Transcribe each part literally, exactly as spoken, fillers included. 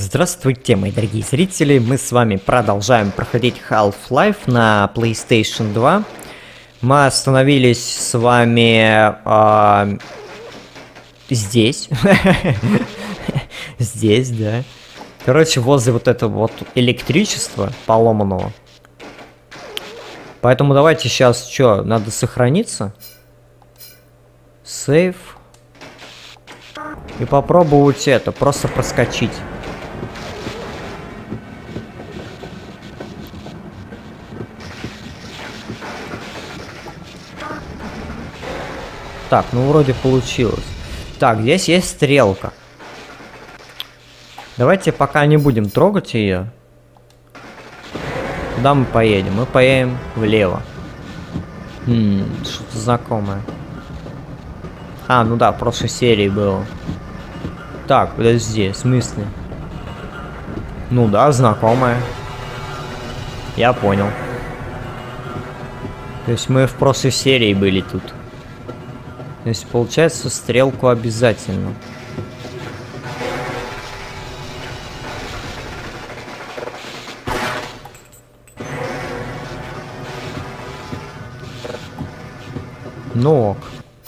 Здравствуйте, мои дорогие зрители, мы с вами продолжаем проходить Half-Life на PlayStation два. Мы остановились с вами э, здесь. Здесь, да. Короче, возле вот этого вот электричества поломанного. Поэтому давайте сейчас, что, надо сохраниться. Сейв. И попробовать это, просто проскочить. Так, ну вроде получилось. Так, здесь есть стрелка. Давайте пока не будем трогать ее. Куда мы поедем? Мы поедем влево. Хм, что-то знакомое. А, ну да, в прошлой серии было. Так, подожди, в смысле? Ну да, знакомое. Я понял. То есть мы в прошлой серии были тут. То есть получается стрелку обязательно. Ну ок.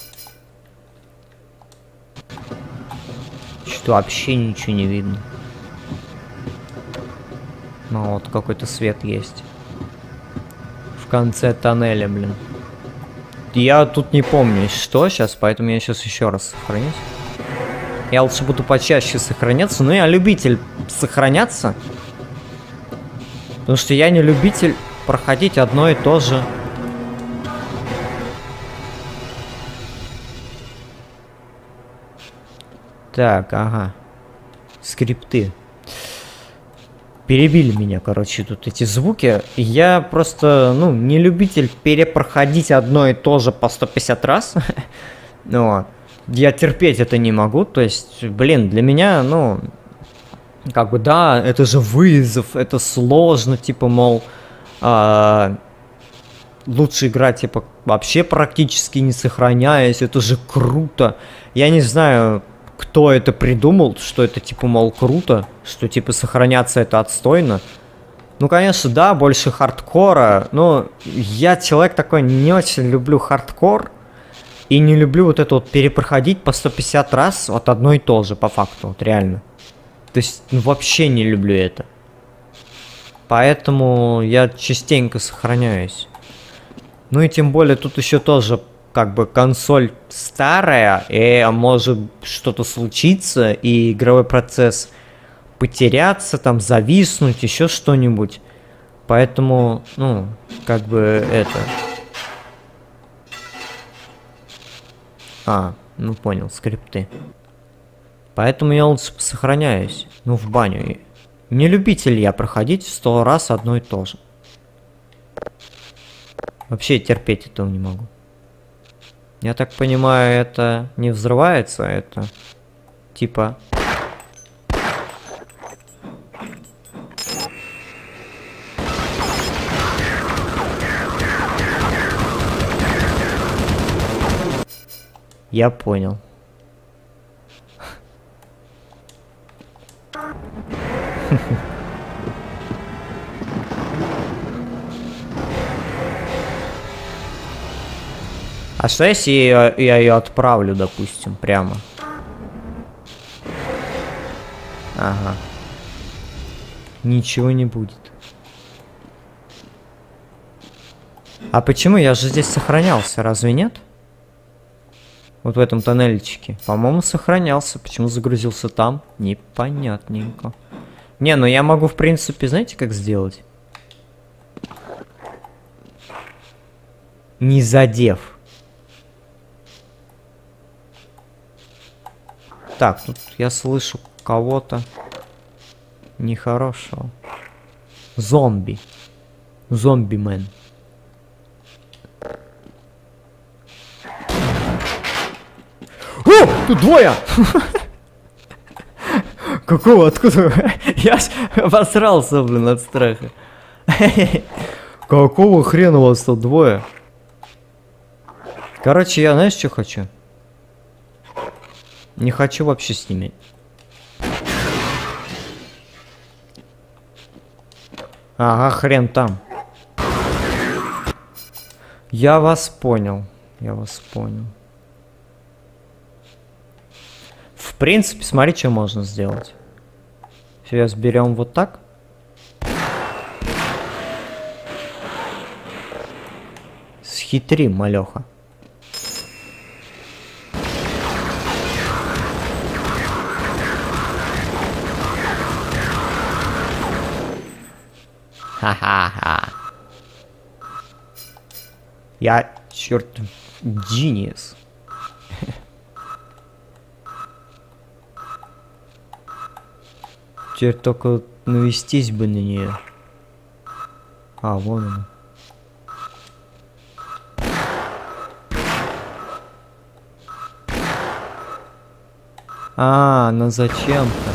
Что вообще ничего не видно. Ну вот какой-то свет есть. В конце тоннеля, блин. Я тут не помню, что сейчас, поэтому я сейчас еще раз сохранюсь. Я лучше буду почаще сохраняться, но я любитель сохраняться. Потому что я не любитель проходить одно и то же. Так, ага. Скрипты. Перебили меня, короче, тут эти звуки. Я просто, ну, не любитель перепроходить одно и то же по сто пятьдесят раз. Но я терпеть это не могу. То есть, блин, для меня, ну, как бы, да, это же вызов, это сложно, типа, мол, а, лучше играть, типа, вообще практически не сохраняясь. Это же круто. Я не знаю, кто это придумал, что это, типа, мол, круто, что, типа, сохраняться это отстойно. Ну, конечно, да, больше хардкора, но я человек такой, не очень люблю хардкор, и не люблю вот это вот перепроходить по сто пятьдесят раз вот одно и то же, по факту, вот реально. То есть, ну, вообще не люблю это. Поэтому я частенько сохраняюсь. Ну, и тем более тут еще тоже как бы консоль старая, и может что-то случиться, и игровой процесс потеряться, там, зависнуть, еще что-нибудь. Поэтому, ну, как бы это... А, ну понял, скрипты. Поэтому я лучше сохраняюсь, ну, в баню. Не любитель я проходить в сто раз одно и то же. Вообще терпеть этого не могу. Я так понимаю, это не взрывается, это типа... Я понял. А что если я, я ее отправлю, допустим, прямо? Ага. Ничего не будет. А почему? Я же здесь сохранялся, разве нет? Вот в этом тоннельчике. По-моему, сохранялся. Почему загрузился там? Непонятненько. Не, ну я могу, в принципе, знаете, как сделать? Не задев. Так, тут я слышу кого-то нехорошего. Зомби. Зомби-мен. О, тут двое! Какого? Откуда? Я ж обосрался, блин, от страха. Какого хрена у вас тут двое? Короче, я знаешь, что хочу? Не хочу вообще с ними. Ага, хрен там. Я вас понял. Я вас понял. В принципе, смотри, что можно сделать. Сейчас берем вот так. Схитри, малеха. Ха-ха-ха. Я, черт, genius. Теперь только навестись бы на нее. А, вон она. А, ну зачем-то?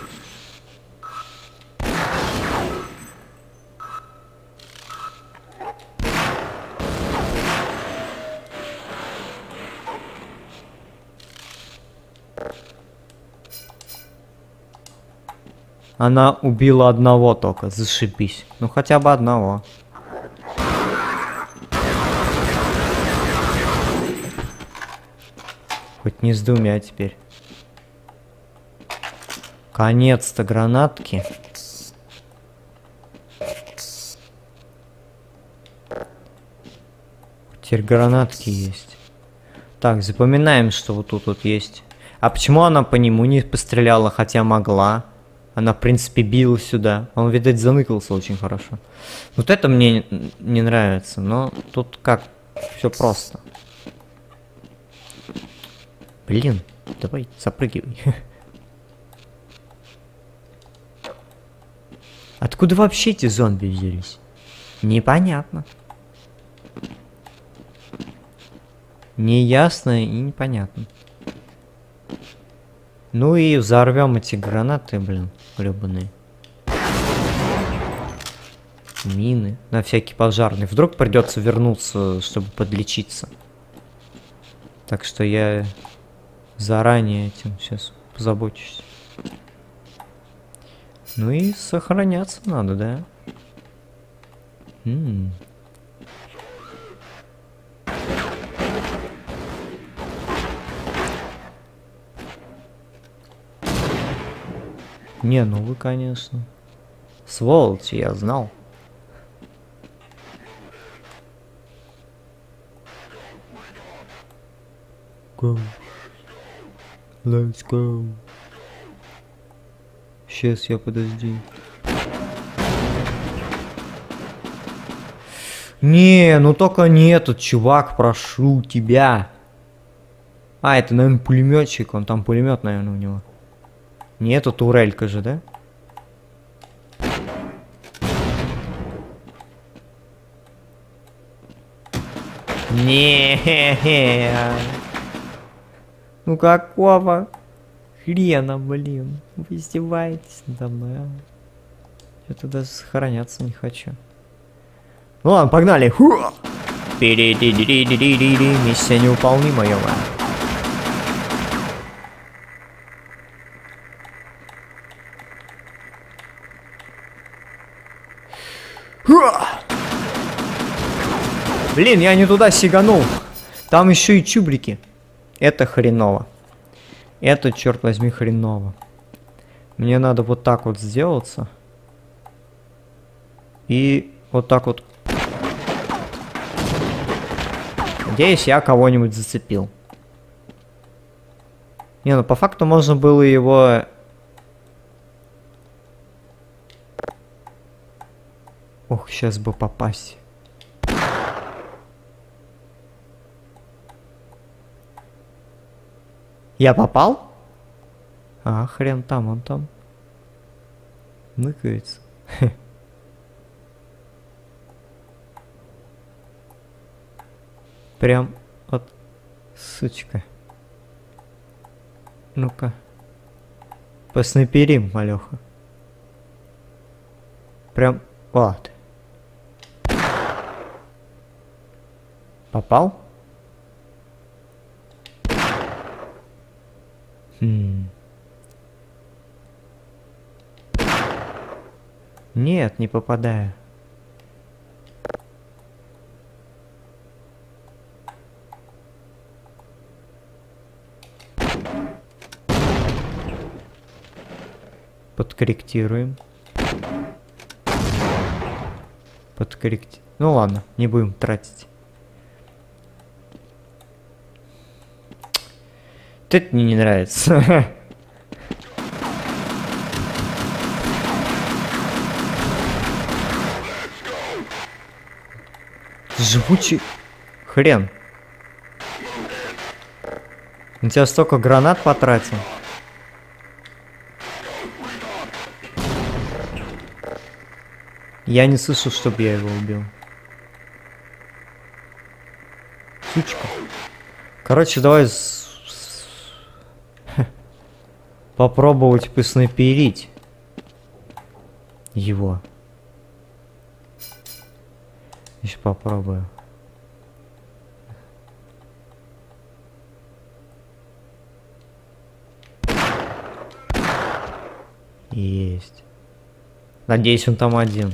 Она убила одного только, зашибись. Ну хотя бы одного. Хоть не с двумя теперь. Конец-то гранатки. Теперь гранатки есть. Так, запоминаем, что вот тут вот есть. А почему она по нему не постреляла, хотя могла? Она, в принципе, била сюда. Он, видать, заныкался очень хорошо. Вот это мне не нравится, но тут как? Все просто. Блин, давай, запрыгивай. Откуда вообще эти зомби взялись? Непонятно. Неясно и непонятно. Ну и взорвем эти гранаты, блин, гребаные. Мины. На всякий пожарный. Вдруг придется вернуться, чтобы подлечиться. Так что я заранее этим сейчас позабочусь. Ну и сохраняться надо, да? М-м. Не, ну вы, конечно. Сволочи, я знал. Go. Let's go. Сейчас я подожди. Не, ну только не этот чувак, прошу тебя. А, это, наверное, пулеметчик. Он там пулемет, наверное, у него. Не это турелька же, да? Не. Ну какого хрена, блин? Вы издеваетесь надо мной, а? Я-то даже сохраняться не хочу. Ну ладно, погнали. Миссия невыполнима, ё-моё. Блин, я не туда сиганул. Там еще и чубрики. Это хреново. Это, черт возьми, хреново. Мне надо вот так вот сделаться. И вот так вот. Надеюсь, я кого-нибудь зацепил. Не, ну по факту можно было его... Ох, сейчас бы попасть. Я попал? А, хрен там, он там. Ныкается. Прям вот, сучка. Ну-ка. Поснайперим, малёха. Прям, вот. Попал? Хм. Нет, не попадаю. Подкорректируем. Подкорректи... Ну ладно, не будем тратить. Это мне не нравится. Живучий хрен. На тебя столько гранат потратил. Я не слышал, чтобы я его убил. Сучка. Короче, давай с... с... попробовать поснайперить его. Еще попробую. Есть. Надеюсь, он там один.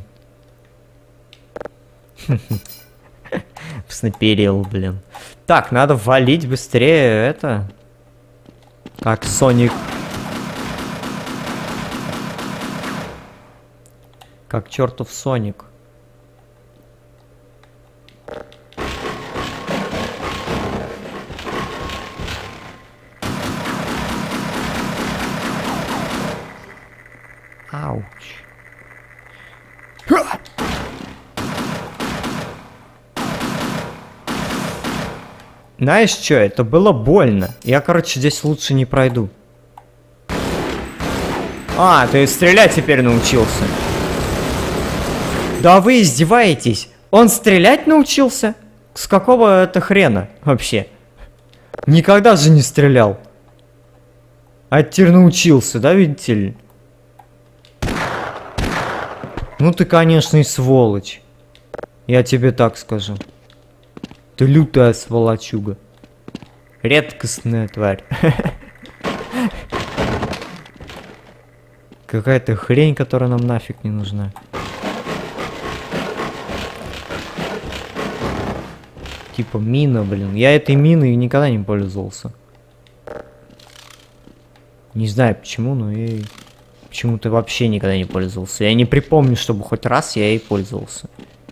Снайперил, блин. Так, надо валить быстрее это. Как Соник. Как чертов Соник. Ауч. Знаешь что, это было больно. Я, короче, здесь лучше не пройду. А, ты стрелять теперь научился. Да вы издеваетесь? Он стрелять научился? С какого это хрена вообще? Никогда же не стрелял. А теперь научился, да, видите ли? Ну ты, конечно, и сволочь. Я тебе так скажу. Ты лютая сволочуга. Редкостная тварь. Какая-то хрень, которая нам нафиг не нужна. Типа мина, блин. Я этой миной никогда не пользовался. Не знаю почему, но я почему-то вообще никогда не пользовался. Я не припомню, чтобы хоть раз я ей пользовался.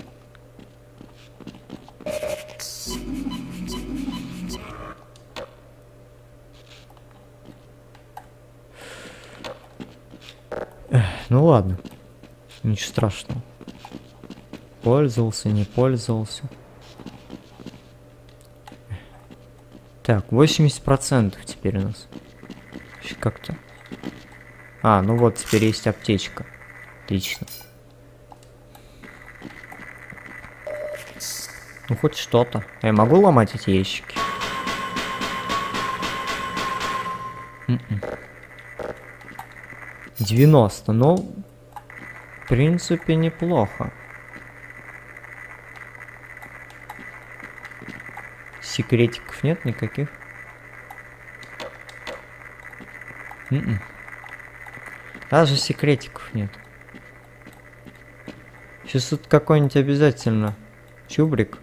Ну ладно, ничего страшного. Пользовался, не пользовался. Так, восемьдесят процентов теперь у нас. Как-то. А, ну вот, теперь есть аптечка. Отлично. Ну хоть что-то. Я могу ломать эти ящики? девяносто, ну, в принципе, неплохо. Секретиков нет никаких? М-м. Даже секретиков нет. Сейчас тут какой-нибудь обязательно чубрик.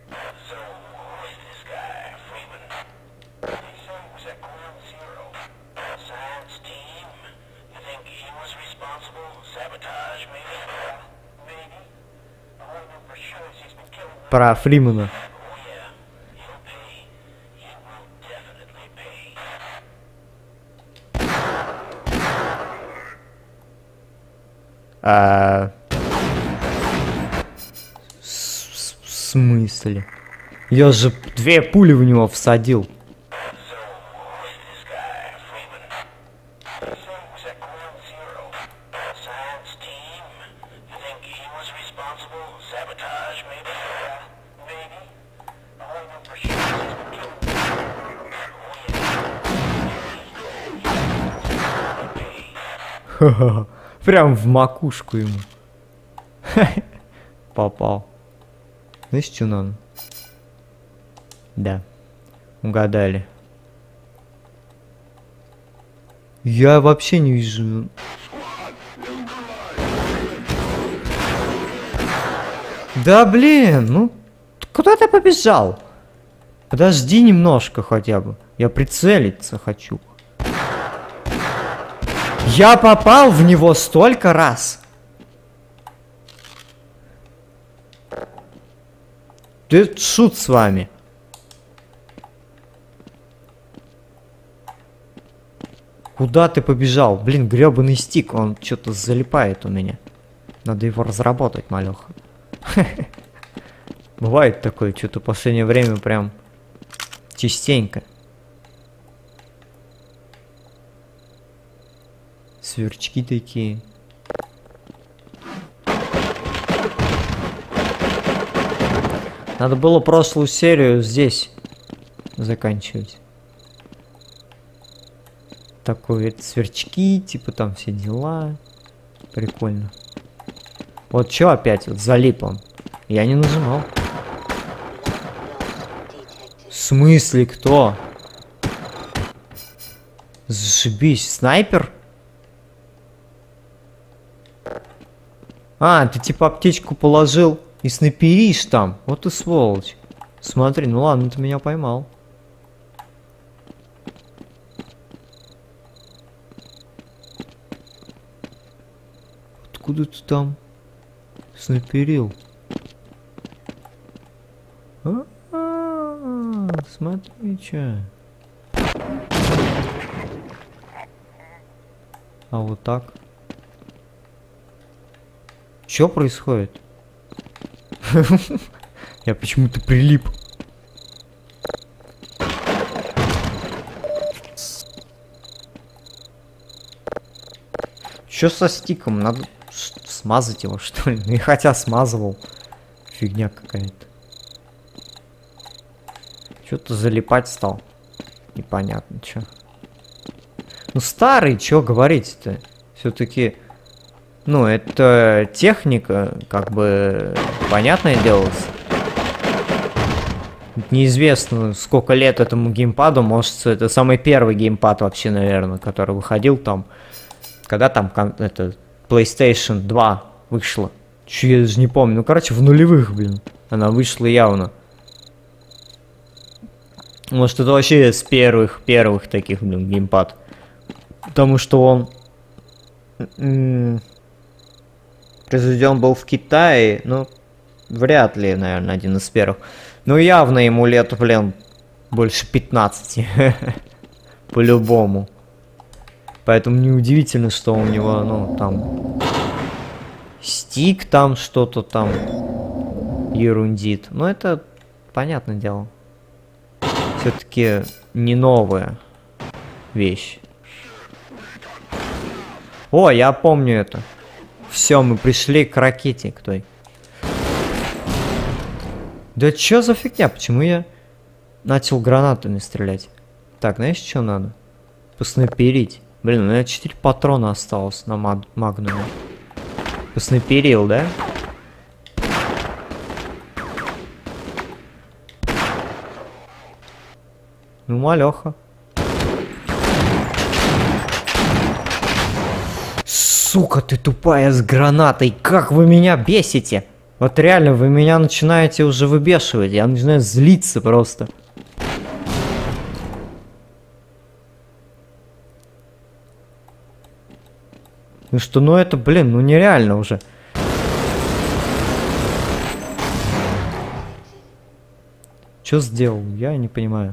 Про Фримена. А... В смысле? Я же две пули в него всадил. Ха-ха-ха. Прям в макушку ему. Попал. Знаешь, что надо? Да. Угадали. Я вообще не вижу. Да блин, ну куда ты побежал? Подожди немножко хотя бы. Я прицелиться хочу. Я попал в него столько раз. Ты шут с вами. Куда ты побежал? Блин, гребаный стик, он что-то залипает у меня. Надо его разработать, малёха. Бывает такое, что-то в последнее время прям частенько. Сверчки такие. Надо было прошлую серию здесь заканчивать. Такое сверчки, типа там все дела. Прикольно. Вот чё опять? Вот залип он. Я не нажимал. В смысле кто? Зашибись, снайпер? А, ты типа аптечку положил и снайперишь там. Вот ты сволочь. Смотри, ну ладно, ты меня поймал. Откуда ты там снайперил? А-а-а, смотри, чё. А вот так. Чё происходит? Я почему-то прилип. Чё со стиком? Надо смазать его, что ли? Ну и хотя смазывал. Фигня какая-то. Чё-то залипать стал. Непонятно, чё. Ну старый, чё говорить-то? Все-таки... Ну, это техника, как бы, понятное дело. Неизвестно, сколько лет этому геймпаду. Может, это самый первый геймпад вообще, наверное, который выходил там. Когда там это PlayStation два вышла. Чё, я даже не помню. Ну, короче, в нулевых, блин. Она вышла явно. Может, это вообще с первых, первых таких, блин, геймпад. Потому что он... произведен был в Китае, ну, вряд ли, наверное, один из первых. Ну, явно ему лет, блин, больше пятнадцати. По-любому. Поэтому неудивительно, что у него, ну, там... стик там что-то там ерундит. Но это, понятное дело. Все-таки не новая вещь. О, я помню это. Все, мы пришли к ракете к той. Да чё за фигня? Почему я начал гранатами стрелять? Так, знаешь, что надо? Поснайперить. Блин, у меня четыре патрона осталось на маг магнуме. Поснайперил, да? Ну, малёха. Сука, ты тупая с гранатой. Как вы меня бесите? Вот реально, вы меня начинаете уже выбешивать. Я начинаю злиться просто. Ну что, ну это, блин, ну нереально уже. Что сделал? Я не понимаю.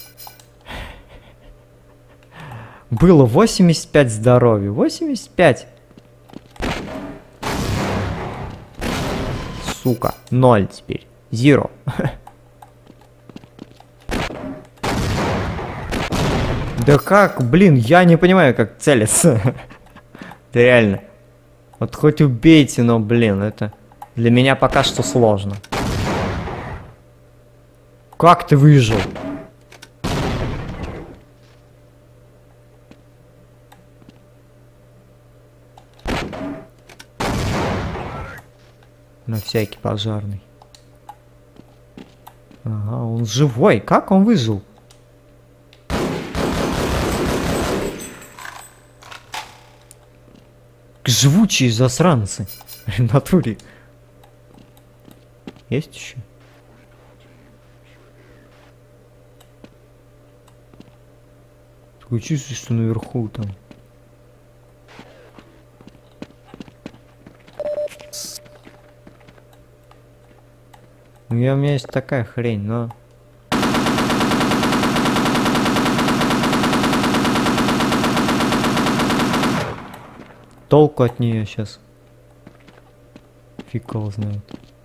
Было восемьдесят пять здоровья. восемьдесят пять. Сука. Ноль теперь. Зеро. Да как, блин, я не понимаю, как целиться. Да реально. Вот хоть убейте, но, блин, это для меня пока что сложно. Как ты выжил? На всякий пожарный. Ага, он живой. Как он выжил? Живучие засранцы. В натуре. Есть еще? Такое чувство, что наверху там. У меня, у меня есть такая хрень, но... Толку от нее сейчас. Фиг его знает.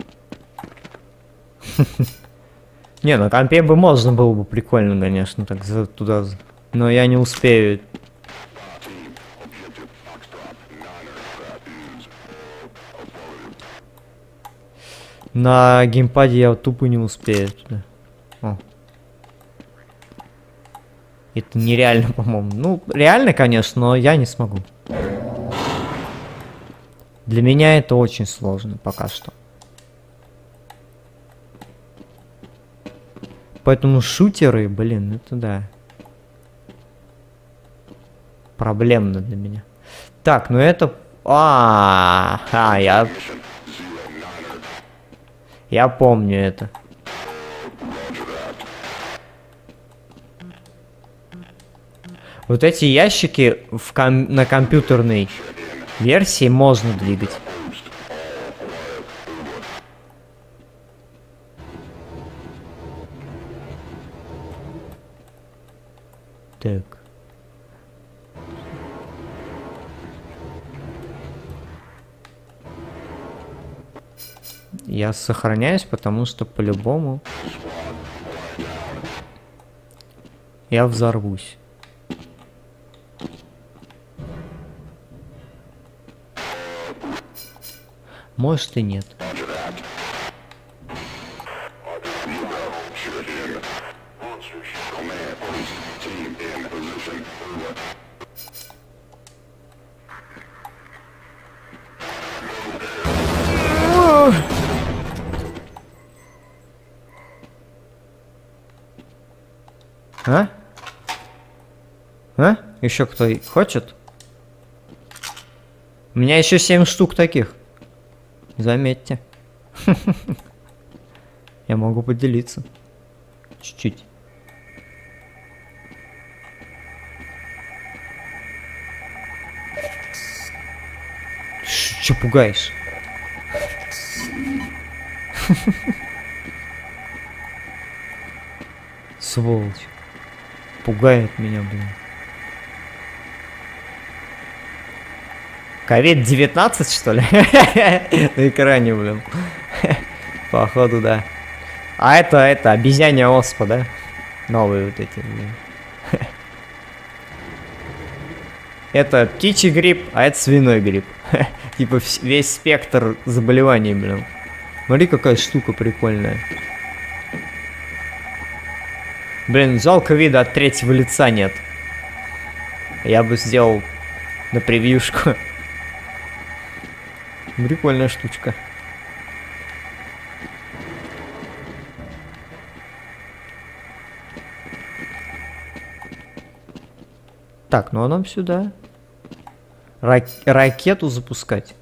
Не, на компе бы можно было бы прикольно, конечно, так за туда. Но я не успею. На геймпаде я тупо не успею туда. О. Это нереально, по-моему. Ну, реально, конечно, но я не смогу. Для меня это очень сложно пока что. Поэтому шутеры, блин, это да. Проблемно для меня. Так, ну это... А, -а, -а, -а я... Я помню это. Вот эти ящики в ком... на компьютерной версии можно двигать. Так. Я сохраняюсь, потому что по-любому я взорвусь. Может и нет. А? А? Еще кто хочет? У меня еще семь штук таких. Заметьте. Я могу поделиться. Чуть-чуть. Че пугаешь? Сволочь. Пугает меня, блин. ковид девятнадцать, что ли? На экране, блин. Походу, да. А это, это, обезьянья оспа, да? Новые вот эти, блин. Это птичий грипп, а это свиной грипп. Типа весь спектр заболеваний, блин. Смотри, какая штука прикольная. Блин, жалко, вида от третьего лица нет. Я бы сделал на превьюшку. Прикольная штучка. Так, ну а нам сюда. Рак ракету запускать.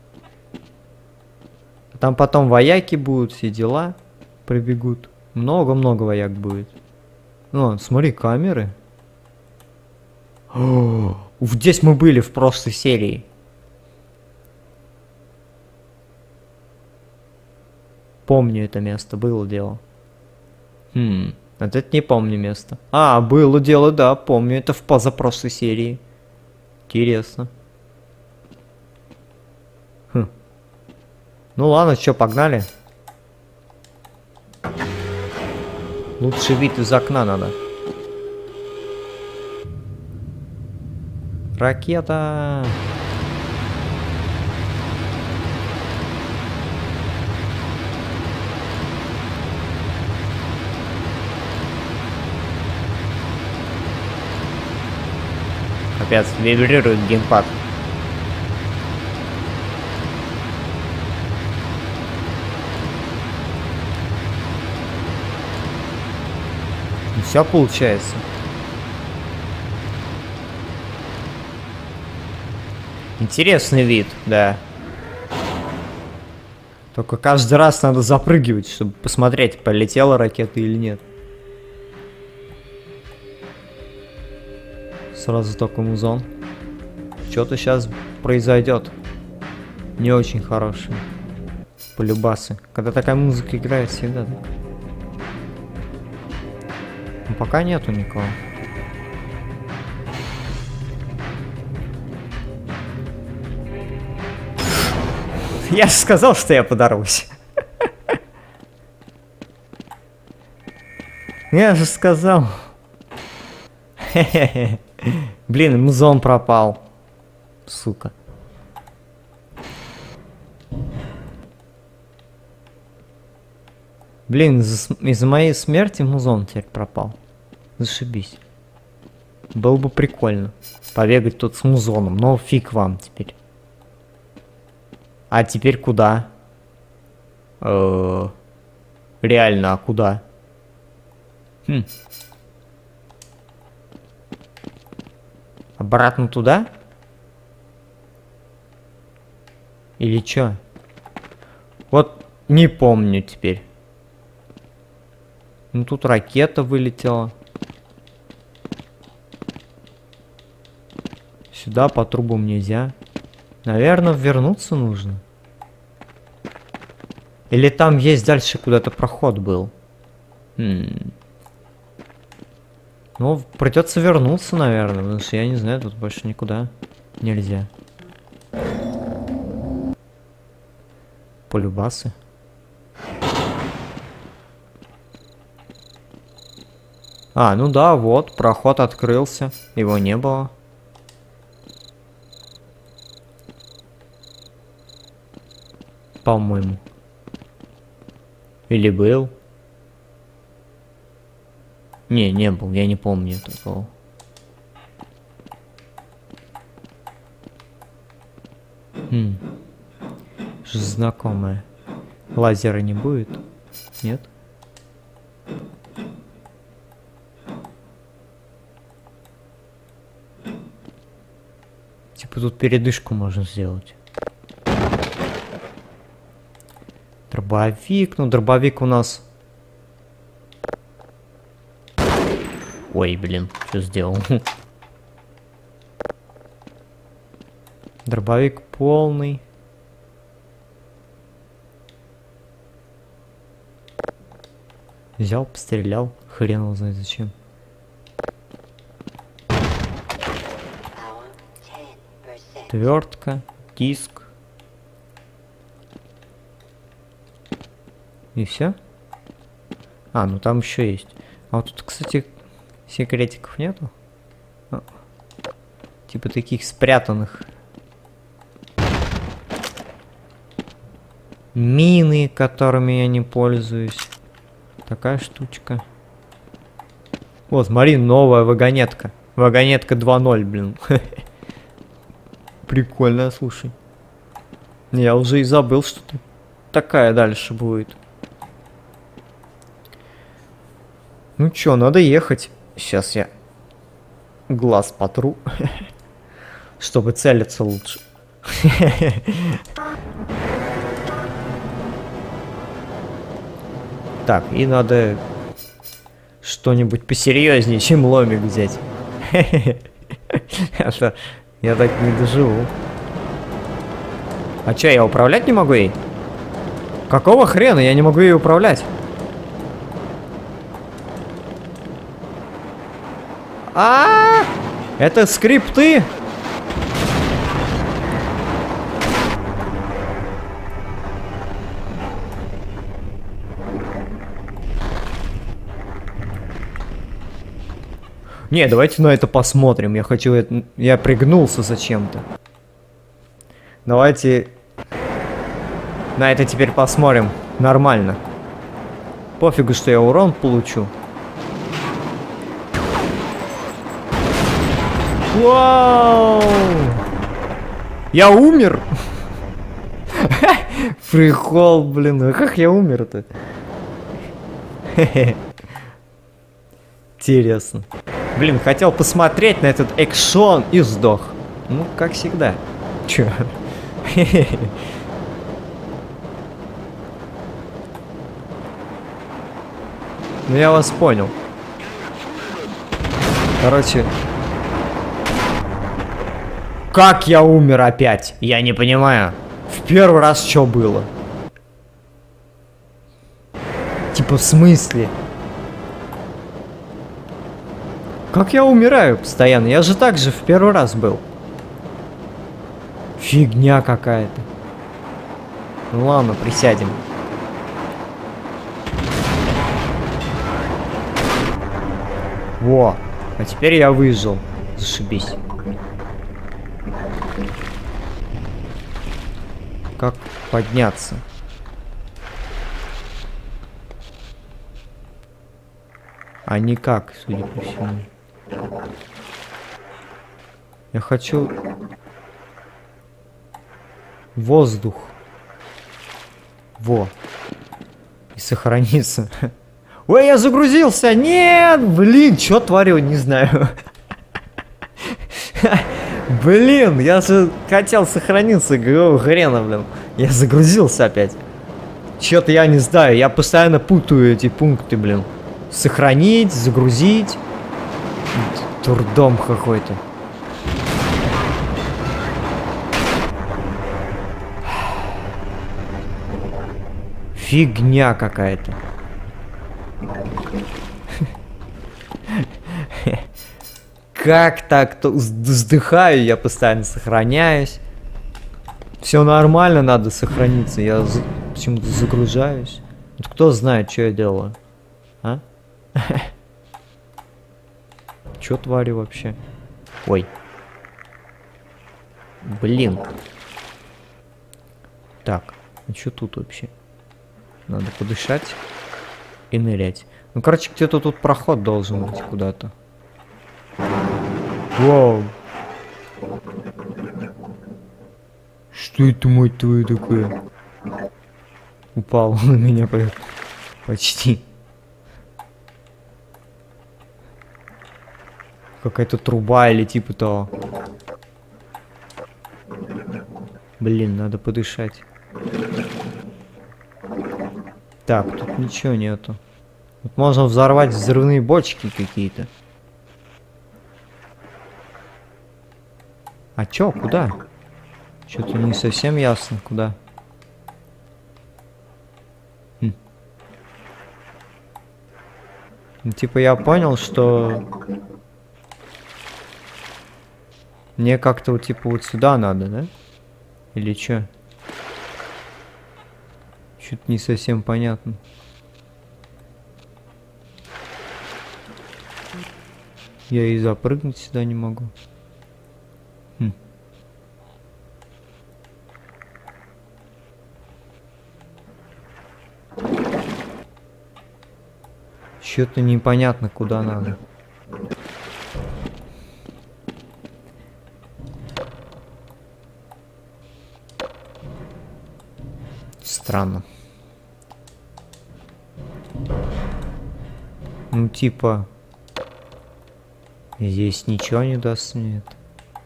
Там потом вояки будут, все дела пробегут. Много-много вояк будет. Ну, смотри, камеры. О, здесь мы были в прошлой серии. Помню это место, было дело. Хм, вот это не помню место. А, было дело, да, помню, это в позапрошлой серии. Интересно. Хм. Ну ладно, что, погнали. Лучший вид из окна надо. Ракета. Опять вибрирует геймпад. Все получается. Интересный вид, да. Только каждый раз надо запрыгивать, чтобы посмотреть, полетела ракета или нет. Сразу только музон. Что-то сейчас произойдет. Не очень хорошее. Полюбасы. Когда такая музыка играет, всегда так. Но пока нету никого. Я же сказал, что я подорвусь. Я же сказал. Блин, музон пропал. Сука. Блин, из-за из моей смерти музон теперь пропал. Зашибись. Было бы прикольно побегать тут с музоном, но фиг вам теперь. А теперь куда? Э-э- реально, а куда? Хм. Обратно туда? Или чё? Вот не помню теперь. Ну тут ракета вылетела. Сюда по трубам нельзя. Наверное, вернуться нужно. Или там есть дальше куда-то проход был. Хм. Ну, придется вернуться, наверное, потому что я не знаю, тут больше никуда нельзя. Полюбасы. А, ну да, вот, проход открылся. Его не было. По-моему. Или был? Не, не был, я не помню такого. Хм. Что знакомое. Лазера не будет? Нет? Типа тут передышку можно сделать. Дробовик, ну дробовик у нас... Ой, блин, что сделал? Дробовик полный. Взял, пострелял. Хрен его знает зачем. Твертка, диск. И все? А, ну там еще есть. А вот тут, кстати, секретиков нету. А, типа таких спрятанных. Мины, которыми я не пользуюсь. Такая штучка. Вот, смотри, новая вагонетка. Вагонетка два ноль, блин. Прикольно, слушай. Я уже и забыл, что тут такая дальше будет. Ну чё, надо ехать. Сейчас я глаз потру, чтобы целиться лучше. Так, и надо что-нибудь посерьезнее, чем ломик взять. Я так не доживу. А чё, я управлять не могу ей? Какого хрена я не могу ей управлять? А, это скрипты. Не, давайте на это посмотрим. Я хочу это... Я пригнулся зачем-то. Давайте на это теперь посмотрим. Нормально. Пофигу, что я урон получу. Вау! Я умер? Прикол, блин. А как я умер-то? Интересно. Блин, хотел посмотреть на этот экшон и сдох. Ну, как всегда. Чё? Ну я вас понял. Короче. Как я умер опять? Я не понимаю. В первый раз что было? Типа в смысле? Как я умираю постоянно? Я же так же в первый раз был. Фигня какая-то. Ну ладно, присядем. Во, а теперь я выжил. Зашибись. Как подняться? А никак, судя по всему. Я хочу воздух. Во. И сохраниться. Ой, я загрузился! Нет! Блин, что творю, не знаю. Блин, я же хотел сохраниться, говорю, хрена, блин. Я загрузился опять. Чё-то я не знаю, я постоянно путаю эти пункты, блин. Сохранить, загрузить. Турдом какой-то. Фигня какая-то. Как так-то вздыхаю, я постоянно сохраняюсь. Все нормально, надо сохраниться. Я за... почему-то загружаюсь. Вот кто знает, что я делаю? А? Чё творю вообще? Ой. Блин. Так, а что тут вообще? Надо подышать и нырять. Ну, короче, где-то тут проход должен быть куда-то. Вау. Что это, мать твою, такое? Упал на меня почти. Какая-то труба или типа того. Блин, надо подышать. Так, тут ничего нету. Тут можно взорвать взрывные бочки какие-то. А чё, куда? Что-то не совсем ясно, куда. Хм. Ну, типа я понял, что... Мне как-то вот типа вот сюда надо, да? Или чё? Что-то не совсем понятно. Я и запрыгнуть сюда не могу. Хм. Что-то непонятно, куда надо. Странно. Ну, типа... Здесь ничего не даст мне это.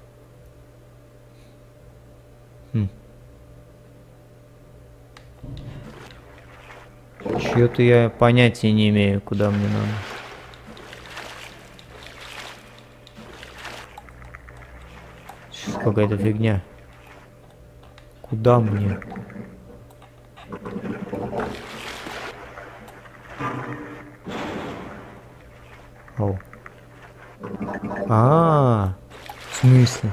Хм. Чё-то я понятия не имею, куда мне надо. Какая-то фигня. Куда мне? О. А, -а, -а в смысле?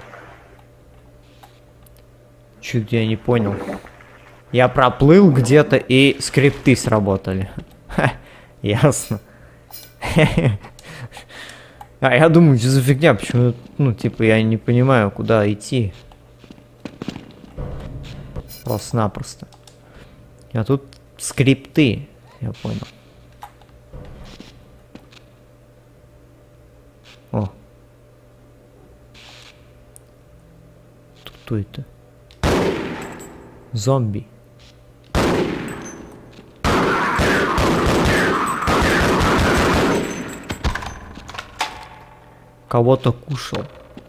Чуть я не понял. Я проплыл где-то и скрипты сработали. Ха, ясно. А я думаю, что за фигня, почему, ну, типа, я не понимаю, куда идти. Просто-напросто. А тут скрипты, я понял. О. Кто это? Зомби. Кого-то кушал.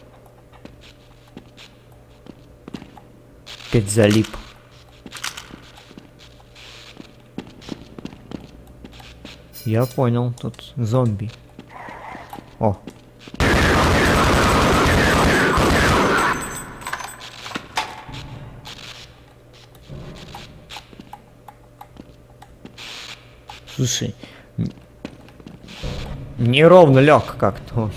Опять залип. Я понял, тут зомби. О. Слушай, неровно лег как-то.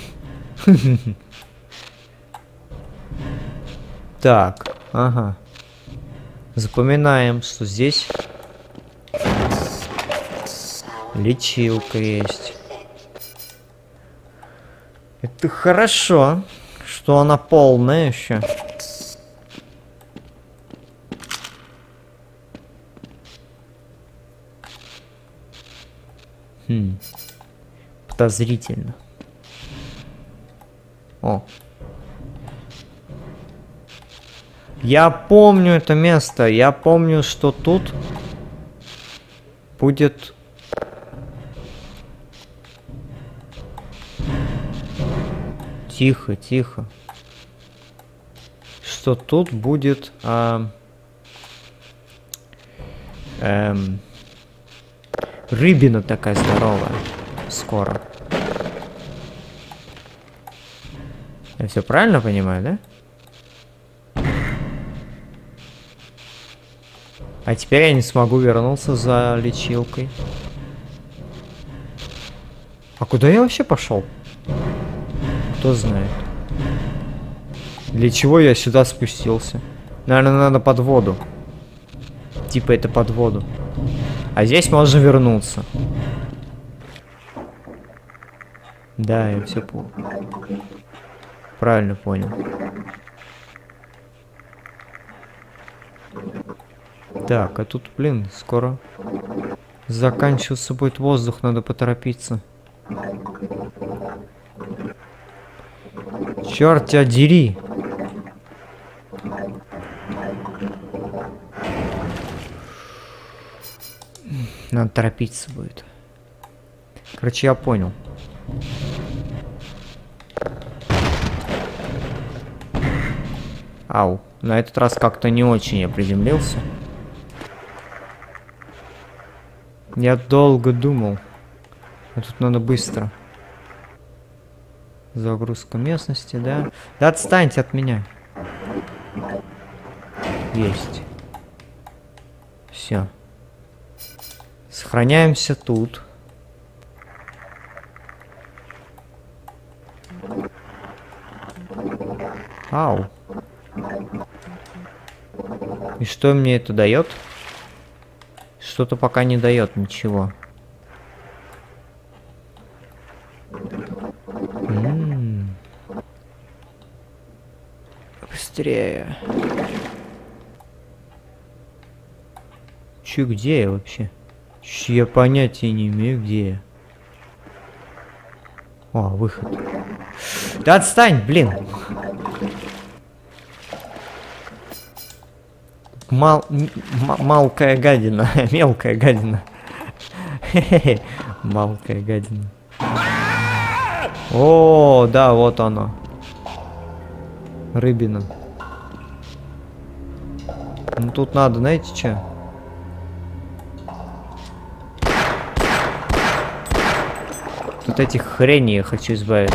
Так, ага. Запоминаем, что здесь лечилка есть. Это хорошо, что она полная еще. Хм. Подозрительно. О. Я помню это место. Я помню, что тут будет... Тихо, тихо. Что тут будет... А... Эм... Рыбина такая здоровая. Скоро. Я все правильно понимаю, да? А теперь я не смогу вернуться за лечилкой. А куда я вообще пошел? Кто знает. Для чего я сюда спустился? Наверное, надо под воду. Типа это под воду. А здесь можно вернуться. Да, я все понял. Правильно понял. Так, а тут, блин, скоро заканчиваться будет воздух, надо поторопиться. Черт тебя дери! Надо торопиться будет. Короче, я понял. Ау, на этот раз как-то не очень я приземлился. Я долго думал. А тут надо быстро. Загрузка местности, да? Да отстаньте от меня. Есть. Все. Сохраняемся тут. Ау. И что мне это дает? Что-то пока не дает ничего. М-м-м. Быстрее. Че, где я вообще? Че, я понятия не имею, где я. О, выход. Да отстань, блин. Мал... Малкая гадина. Мелкая гадина. Малкая гадина. О, да, вот оно. Рыбина. Ну тут надо, знаете, что? Тут этих хреней я хочу избавиться.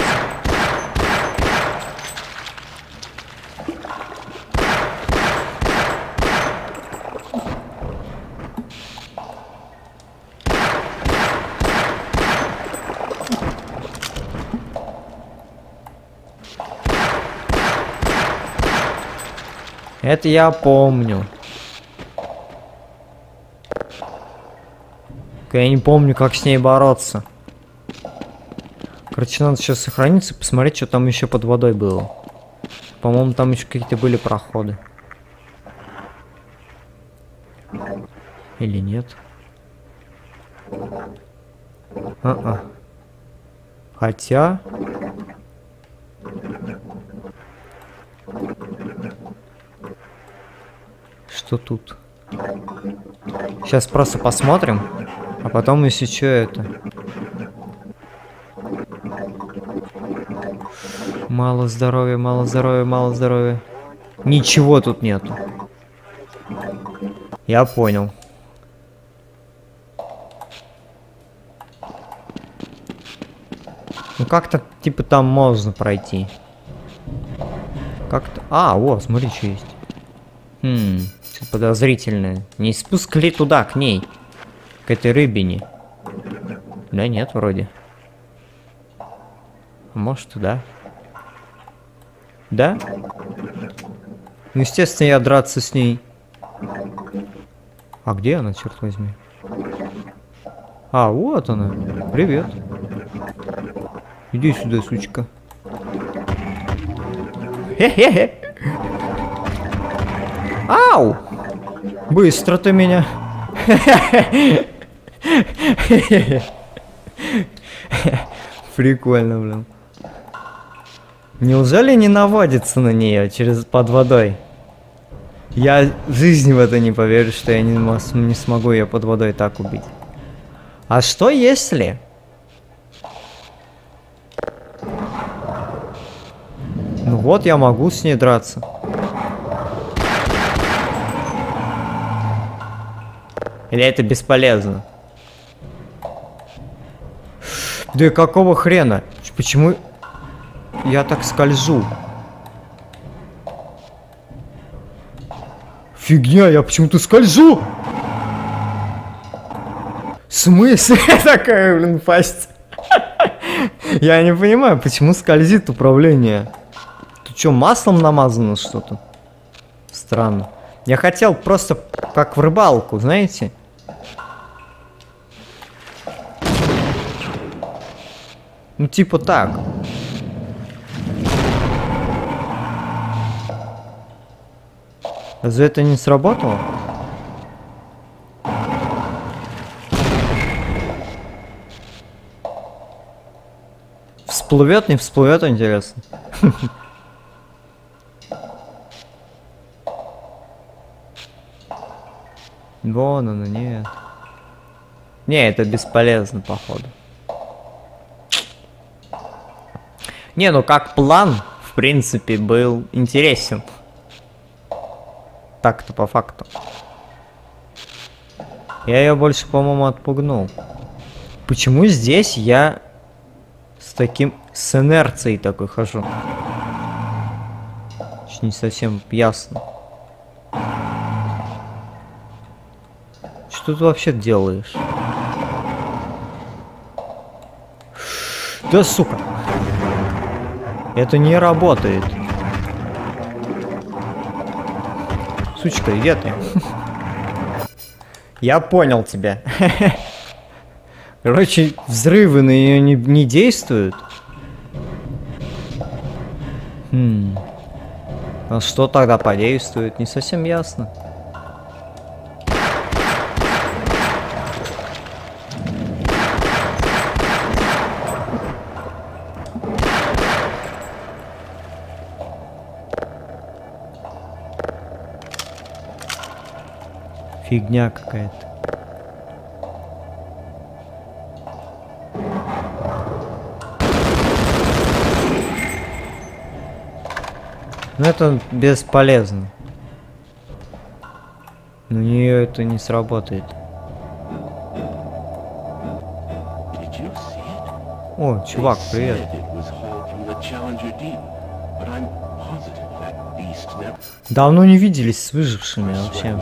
Это я помню. Я не помню, как с ней бороться. Короче, надо сейчас сохраниться и посмотреть, что там еще под водой было. По-моему, там еще какие-то были проходы. Или нет? А-а. Хотя... Что тут? Сейчас просто посмотрим. А потом, если что, это... Мало здоровья, мало здоровья, мало здоровья. Ничего тут нету. Я понял. как-то, типа, там можно пройти. Как-то... А, вот, смотри, что есть. Хм, что подозрительное. Не спуск ли туда, к ней? К этой рыбине? Да нет, вроде. А может, да? Да? Ну, естественно, я драться с ней. А где она, черт возьми? А, вот она. Привет. Иди сюда, сучка. Хе-хе-хе. Ау! Быстро ты меня. Прикольно, блин. Неужели не наводится на нее через под водой? Я в жизни в это не поверю, что я не, не смогу ее под водой так убить. А что если? Ну вот, я могу с ней драться. Или это бесполезно? Да какого хрена? Почему я так скольжу? Фигня, я почему-то скольжу! В смысле такая, блин, пасть? Я не понимаю, почему скользит управление. Тут что, маслом намазано что-то? Странно. Я хотел просто как в рыбалку, знаете? Ну, типа так. Разве это не сработало? Всплывет, не всплывет, интересно. Вон она, нет. Не, это бесполезно, походу. Не, ну как план, в принципе, был интересен. Так-то по факту. Я ее больше, по-моему, отпугнул. Почему здесь я с таким... с инерцией такой хожу? Не совсем ясно. Что ты вообще делаешь? Да сука! Это не работает. Сучка, где ты? Я понял тебя. Короче, взрывы на нее не, не действуют. Хм. А что тогда подействует? Не совсем ясно. Фигня какая-то. Ну это бесполезно. У нее это не сработает. О, чувак, привет. Давно не виделись с выжившими вообще.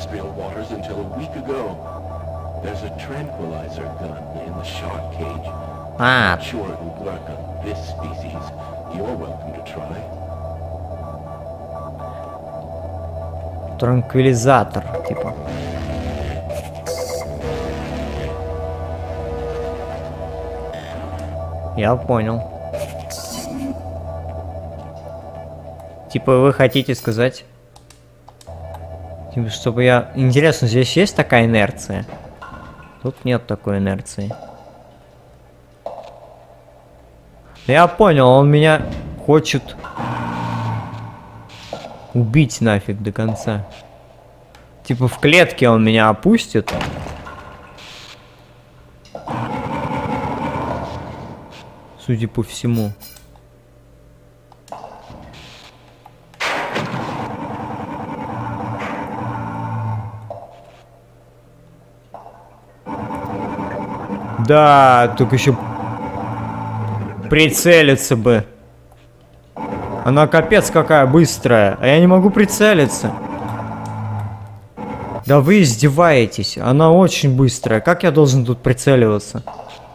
А. Транквилизатор, типа. Я понял. Типа вы хотите сказать, типа, чтобы я... Интересно, здесь есть такая инерция? Тут нет такой инерции. Я понял, он меня хочет убить нафиг до конца. Типа в клетке он меня опустит. Судя по всему. Да, только еще Прицелиться бы. Она капец какая быстрая, а я не могу прицелиться. Да вы издеваетесь, она очень быстрая. Как я должен тут прицеливаться?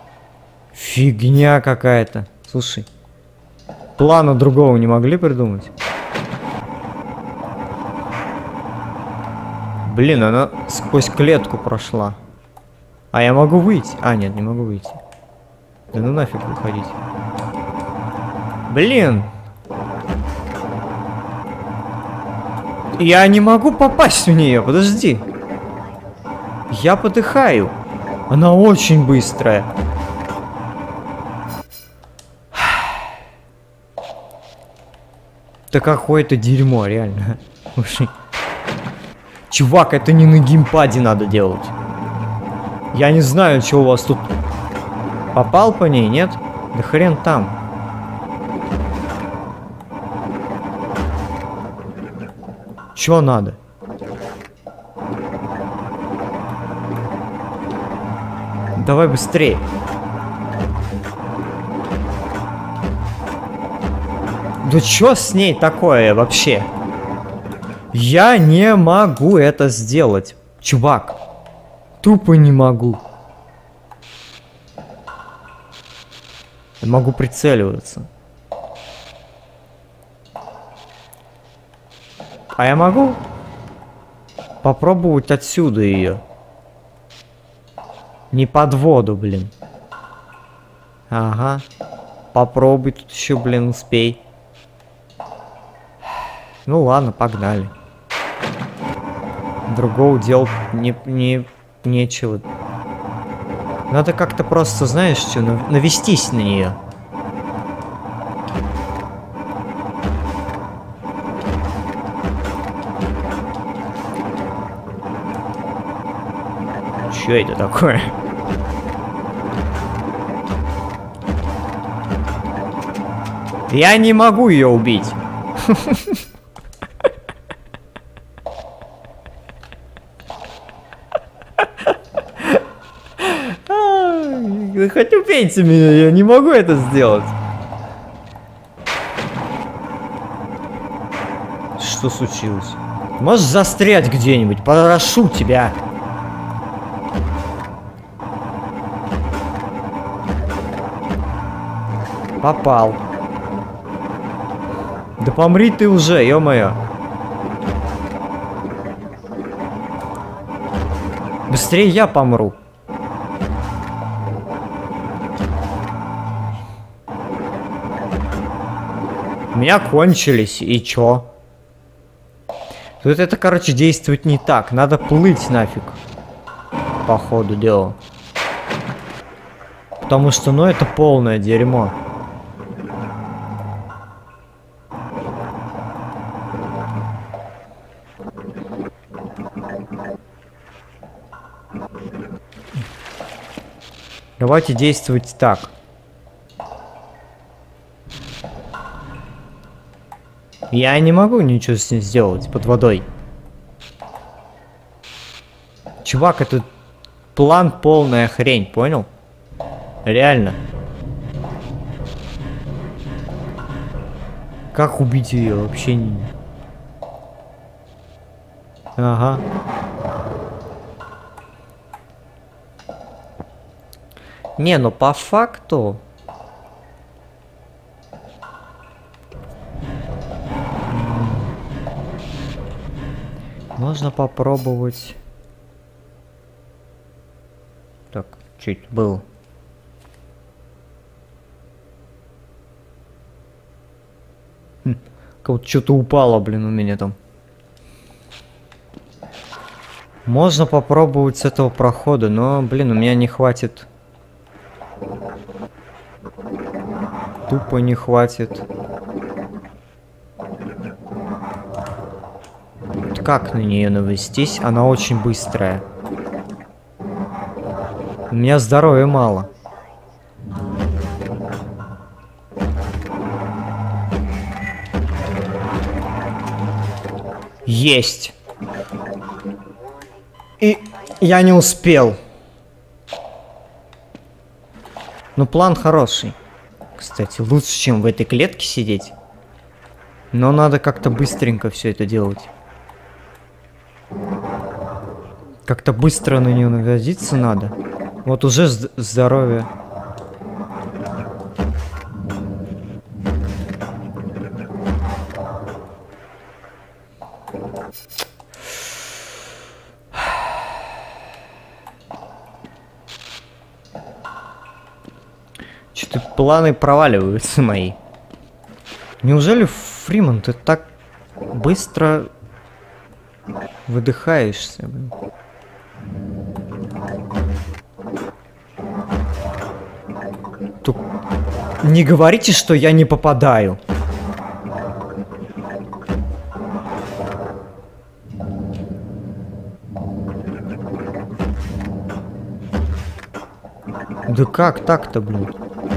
Фигня какая-то. Слушай, плана другого не могли придумать? Блин, она сквозь клетку прошла. А я могу выйти? А, нет, не могу выйти. Да ну нафиг выходить. Блин. Я не могу попасть в нее, подожди. Я подыхаю. Она очень быстрая. Это какое-то дерьмо, реально. Чувак, это не на геймпаде надо делать. Я не знаю, что у вас тут. Попал по ней, нет? Да хрен там. Чё надо? Давай быстрее. Да чё с ней такое вообще? Я не могу это сделать. Чувак. Тупо не могу. Я могу прицеливаться. А я могу попробовать отсюда ее. Не под воду, блин. Ага. Попробуй тут еще, блин, успей. Ну ладно, погнали. Другого делать не, не, нечего. Надо как-то просто, знаешь, что, навестись на нее. Что это такое? Я не могу ее убить. Хоть убейте меня, я не могу это сделать. Что случилось? Можешь застрять где-нибудь? Прошу тебя. Попал. Да помри ты уже, ё-моё. Быстрее я помру. У меня кончились, и чё? Тут это, короче, действует не так. Надо плыть нафиг. По ходу дела. Потому что, ну, это полное дерьмо. Давайте действовать так. Я не могу ничего с ним сделать под водой. Чувак, это план полная хрень, понял? Реально. Как убить ее вообще не... Ага. Не, ну по факту... Можно попробовать... Так, чуть был. Хм, как что-то упало, блин, у меня там. Можно попробовать с этого прохода, но, блин, у меня не хватит. Тупо не хватит. Как на нее навестись? Она очень быстрая. У меня здоровья мало. Есть. И я не успел. Но план хороший. Кстати, лучше, чем в этой клетке сидеть. Но надо как-то быстренько все это делать. Как-то быстро на нее навозиться надо. Вот уже здоровье. Что-то планы проваливаются мои. Неужели, Фриман, ты так быстро выдыхаешься? Блин? Тут не говорите, что я не попадаю. Да как так-то, блин?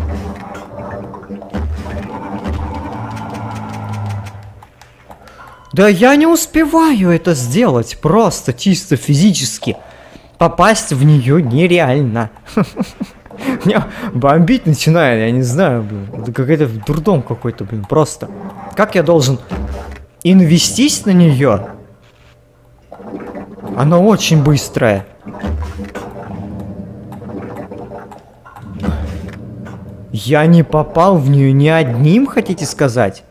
Да я не успеваю это сделать, просто чисто физически. Попасть в нее нереально. Меня бомбить начинает, я не знаю, блин. Это какой-то дурдом какой-то, блин, просто. Как я должен инвестись на нее? Она очень быстрая. Я не попал в нее ни одним, хотите сказать?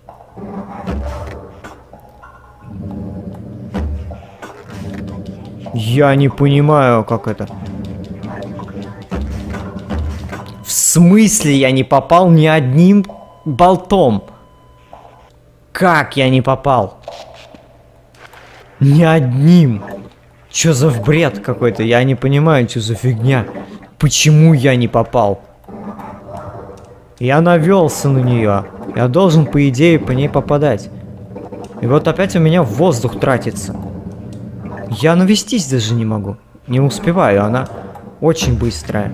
Я не понимаю, как это. В смысле я не попал ни одним болтом? Как я не попал? Ни одним. Чё за бред какой-то? Я не понимаю, что за фигня. Почему я не попал? Я навелся на нее. Я должен, по идее, по ней попадать. И вот опять у меня воздух тратится. Я навестись даже не могу. Не успеваю, она очень быстрая.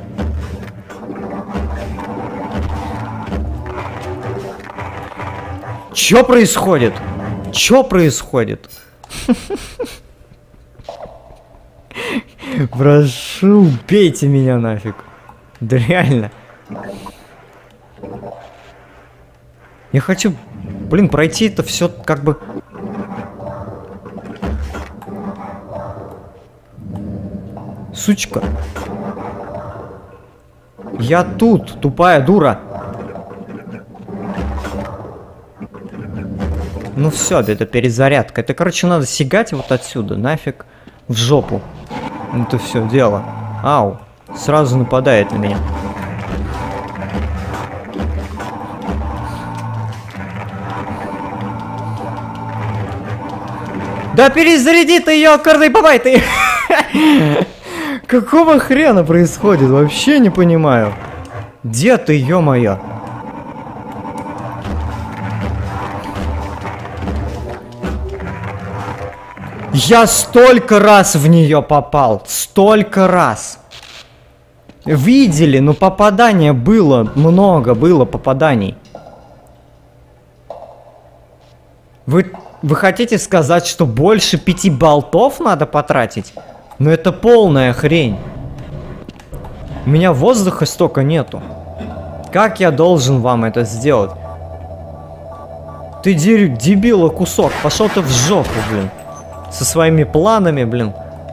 Чё происходит? Чё происходит? Прошу, бейте меня нафиг. Да реально. Я хочу, блин, пройти это все как бы... Сучка. Я тут, тупая дура. Ну все, это перезарядка. Это, короче, надо сигать вот отсюда, нафиг, в жопу. Это все дело. Ау, сразу нападает на меня. Да перезаряди ты, ёкарный бабай ты! Какого хрена происходит? Вообще не понимаю. Где ты, ё-моё? Я столько раз в нее попал. Столько раз. Видели? Ну попадания было. Много было попаданий. Вы, вы хотите сказать, что больше пяти болтов надо потратить? Но это полная хрень. У меня воздуха столько нету. Как я должен вам это сделать? Ты дебила кусок. Пошел ты в жопу, блин. Со своими планами, блин.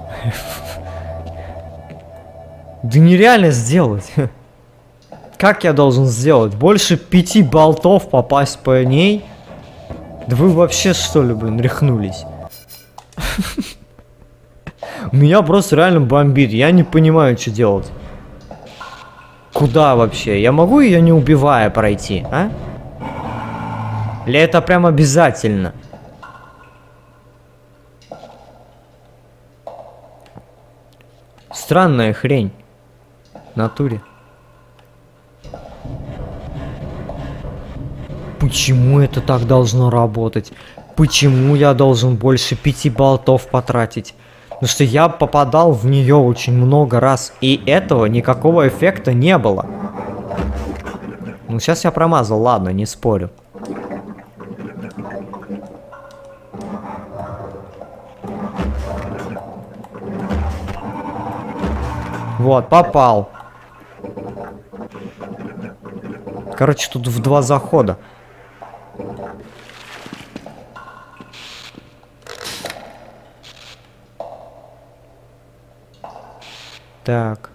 Да нереально сделать. Как я должен сделать? Больше пяти болтов попасть по ней? Да вы вообще, что ли, блин, рехнулись? Меня просто реально бомбит. Я не понимаю, что делать. Куда вообще? Я могу ее не убивая пройти, а? Или это прям обязательно? Странная хрень. В натуре. Почему это так должно работать? Почему я должен больше пяти болтов потратить? Потому что я попадал в нее очень много раз, и этого никакого эффекта не было. Ну, сейчас я промазал, ладно, не спорю. Вот, попал. Короче, тут в два захода. Так.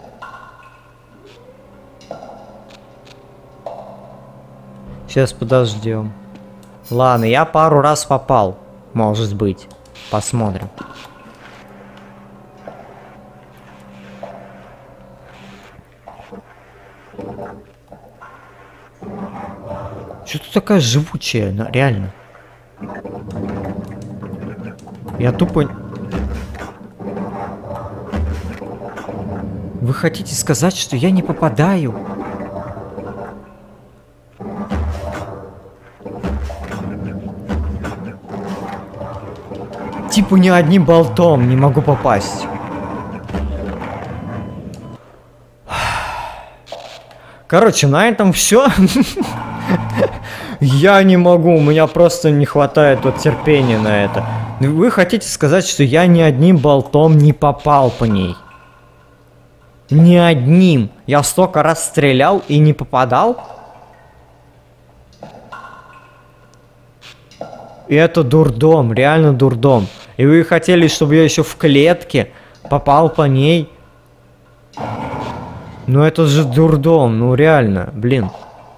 Сейчас подождем. Ладно, я пару раз попал. Может быть. Посмотрим. Что-то такая живучая, ну, реально. Я тупо... Вы хотите сказать, что я не попадаю? Типа ни одним болтом не могу попасть. Короче, на этом все. Я не могу, у меня просто не хватает вот терпения на это. Вы хотите сказать, что я ни одним болтом не попал по ней? Ни одним. Я столько раз стрелял и не попадал? И это дурдом, реально дурдом. И вы хотели, чтобы я еще в клетке попал по ней? Ну это же дурдом, ну реально, блин.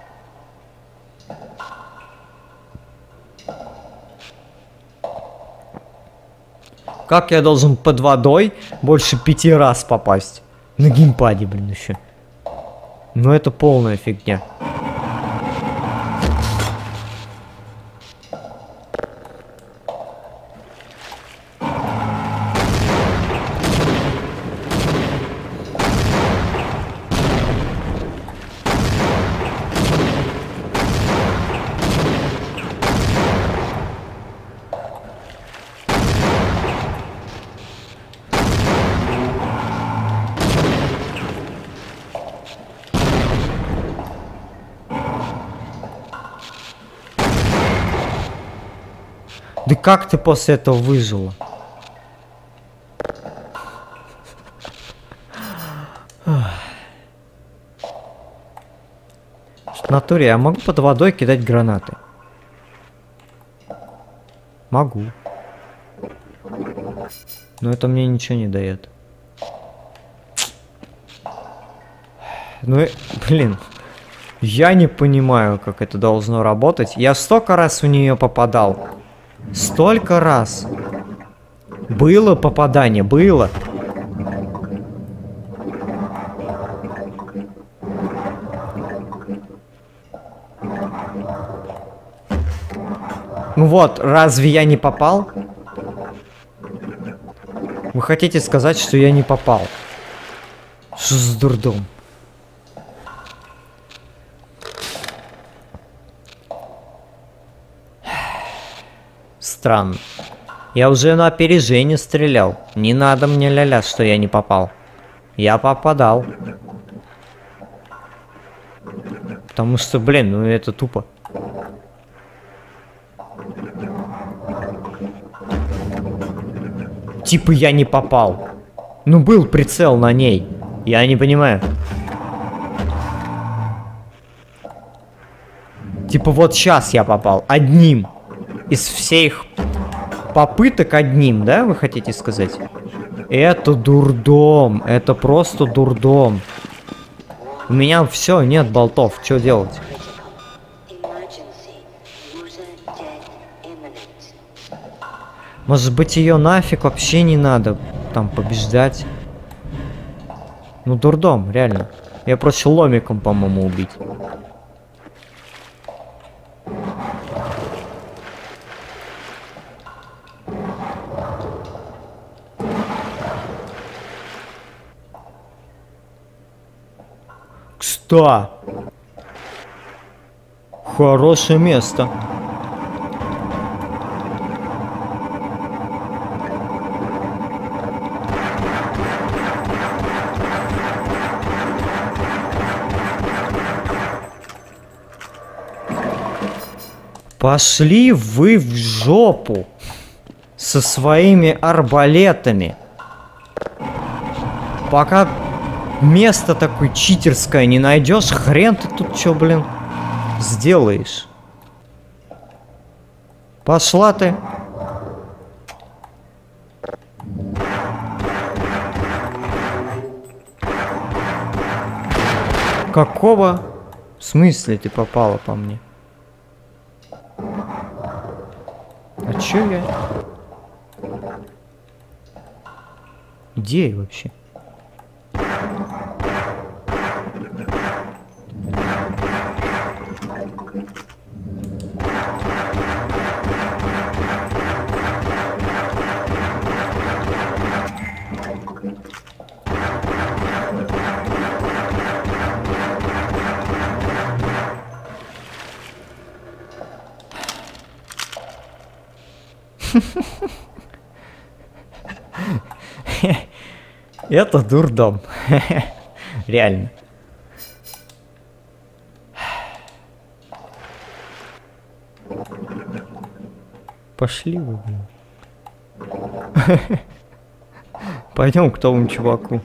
Как я должен под водой больше пяти раз попасть? На геймпаде, блин, еще. Ну это полная фигня. Да как ты после этого выжила? В натуре я могу под водой кидать гранаты? Могу. Но это мне ничего не дает. Ну, блин. Я не понимаю, как это должно работать. Я столько раз в нее попадал. Столько раз. Было попадание, было. Ну вот, разве я не попал? Вы хотите сказать, что я не попал? Что за дурдом? Странно. Я уже на опережение стрелял. Не надо мне ля-ля, что я не попал. Я попадал. Потому что, блин, ну это тупо. Типа я не попал. Ну был прицел на ней. Я не понимаю. Типа вот сейчас я попал. Одним. Из всех попыток одним, да, вы хотите сказать? Это дурдом. Это просто дурдом. У меня все, нет болтов. Что делать? Может быть, ее нафиг вообще не надо там побеждать? Ну, дурдом, реально. Я проще ломиком, по-моему, убить. Кста! Хорошее место. Пошли вы в жопу со своими арбалетами. Пока место такое читерское не найдешь, хрен ты тут чё, блин, сделаешь. Пошла ты. Какого? В смысле ты попала по мне? А чё я? Где я вообще? Это дурдом. Реально. Пошли вы, блин. Пойдем к тому чуваку.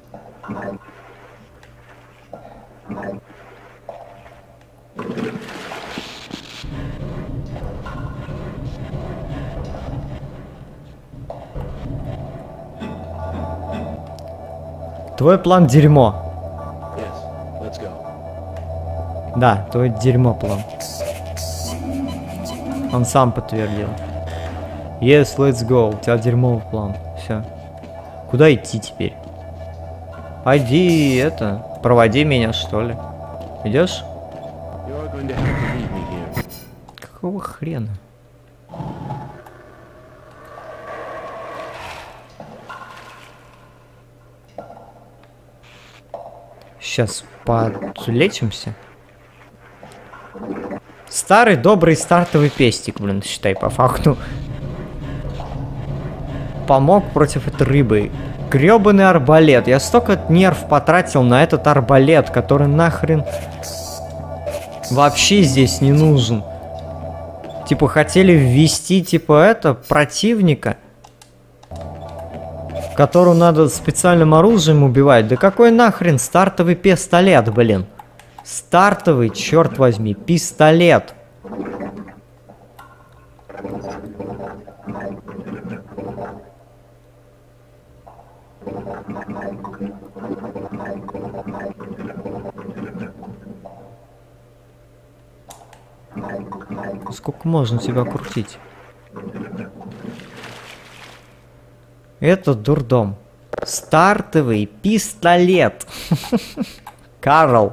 Твой план дерьмо. Да, твой дерьмо план. Он сам подтвердил. Yes, let's go. У тебя дерьмовый план. Все. Куда идти теперь? Пойди, это, проводи меня, что ли. Идешь? Какого хрена? Сейчас подлечимся. Старый добрый стартовый пестик, блин, считай, по факту. Помог против этой рыбы. Грёбаный арбалет. Я столько нерв потратил на этот арбалет, который нахрен вообще здесь не нужен. Типа хотели ввести, типа, это, противника, которого надо специальным оружием убивать. Да какой нахрен стартовый пистолет, блин. Стартовый, черт возьми, пистолет. Сколько можно тебя крутить? Это дурдом. Стартовый пистолет. Карл.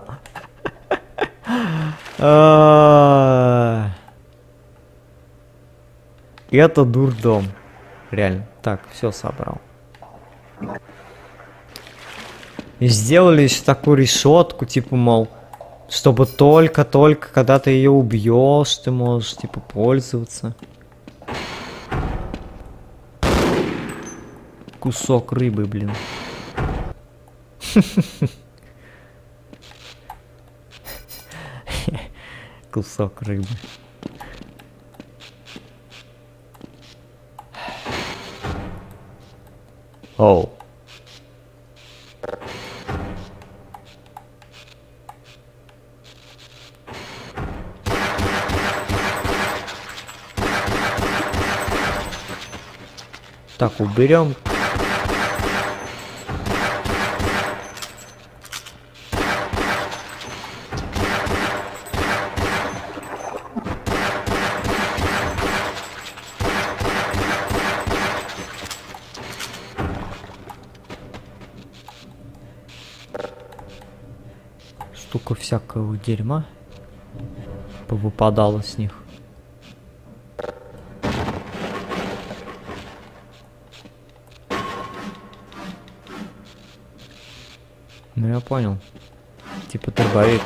Это дурдом. Реально. Так, все собрал. И сделали еще такую решетку, типа, мол, чтобы только-только, когда ты ее убьешь, ты можешь, типа, пользоваться. Кусок рыбы, блин. Кусок рыбы. Оу. Так, уберем. Столько всякого дерьма повыпадало с них. Ну я понял. Типа дробовик.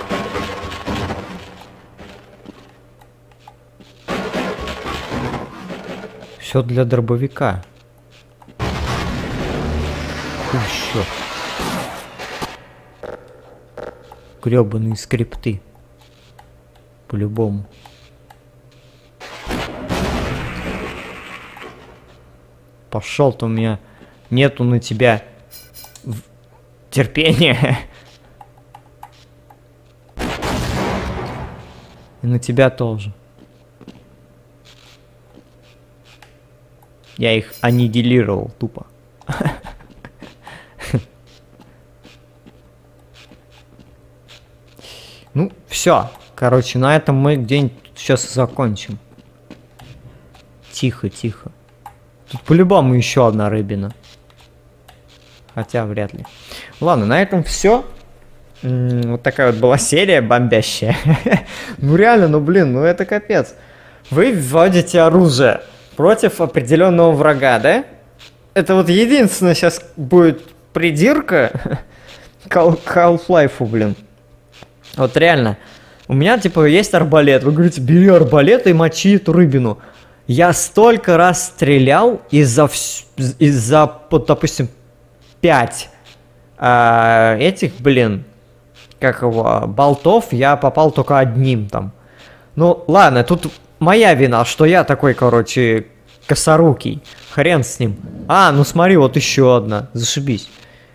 Все для дробовика. Еще. Гребаные скрипты. По-любому. Пошел-то, у меня нету на тебя терпения. И на тебя тоже. Я их аннигилировал тупо. Ну, все. Короче, на этом мы где-нибудь сейчас закончим. Тихо, тихо. Тут по-любому еще одна рыбина. Хотя вряд ли. Ладно, на этом все. Вот такая вот была серия бомбящая. Ну реально, ну блин, ну это капец. Вы вводите оружие против определенного врага, да? Это вот единственное сейчас будет придирка к Half-Life, блин. Вот реально. У меня, типа, есть арбалет. Вы говорите, бери арбалет и мочи эту рыбину. Я столько раз стрелял из-за, вс... из-за вот, допустим, пять э, этих, блин, как его, болтов, я попал только одним там. Ну, ладно, тут моя вина, что я такой, короче, косорукий. Хрен с ним. А, ну смотри, вот еще одна. Зашибись.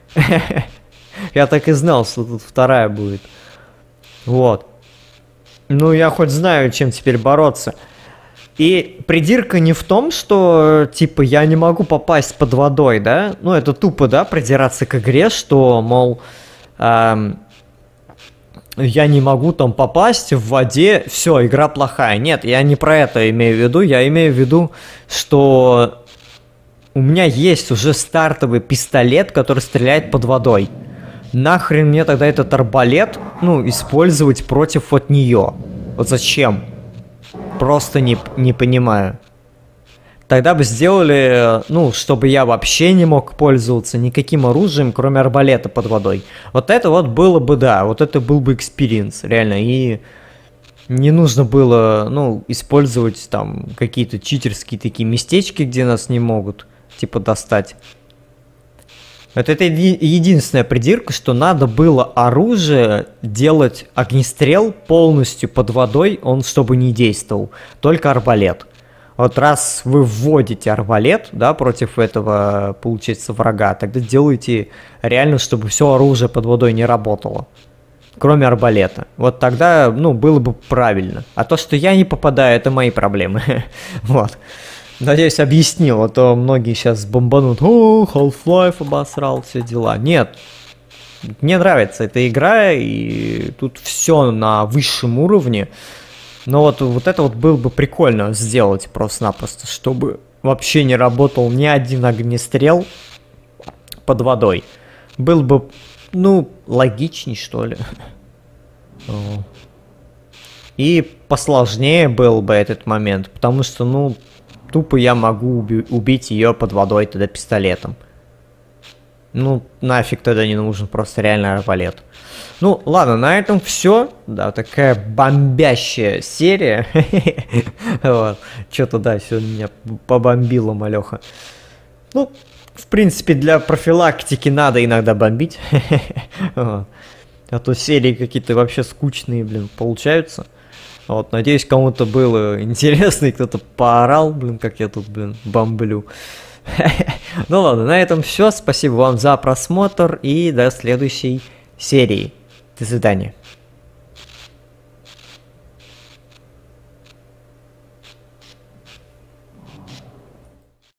Я так и знал, что тут вторая будет. Вот. Ну, я хоть знаю, чем теперь бороться. И придирка не в том, что, типа, я не могу попасть под водой, да? Ну, это тупо, да, придираться к игре, что, мол, эм, я не могу там попасть в воде, все, игра плохая. Нет, я не про это имею в виду. Я имею в виду, что у меня есть уже стартовый пистолет, который стреляет под водой. Нахрен мне тогда этот арбалет, ну, использовать против вот нее? Вот зачем? Просто не, не понимаю. Тогда бы сделали, ну, чтобы я вообще не мог пользоваться никаким оружием, кроме арбалета под водой. Вот это вот было бы, да, вот это был бы экспириенс, реально. И не нужно было, ну, использовать там какие-то читерские такие местечки, где нас не могут, типа, достать. Вот это еди- единственная придирка, что надо было оружие делать огнестрел полностью под водой, он чтобы не действовал, только арбалет. Вот раз вы вводите арбалет, да, против этого, получается, врага, тогда делайте реально, чтобы все оружие под водой не работало, кроме арбалета. Вот тогда, ну, было бы правильно. А то, что я не попадаю, это мои проблемы. Вот. Надеюсь, объяснил, а то многие сейчас бомбанут. О, Half-Life обосрал, все дела. Нет, мне нравится эта игра, и тут все на высшем уровне. Но вот, вот это вот было бы прикольно сделать просто-напросто, чтобы вообще не работал ни один огнестрел под водой. Был бы, ну, логичней, что ли. И посложнее был бы этот момент, потому что, ну, тупо я могу уби- убить ее под водой тогда пистолетом. Ну, нафиг тогда не нужен просто реально арбалет. Ну, ладно, на этом все. Да, такая бомбящая серия. Вот. Что-то, да, сегодня меня побомбило, малеха. Ну, в принципе, для профилактики надо иногда бомбить. А то серии какие-то вообще скучные, блин, получаются. Вот, надеюсь, кому-то было интересно, и кто-то поорал, блин, как я тут, блин, бомблю. Ну ладно, на этом все. Спасибо вам за просмотр и до следующей серии. До свидания.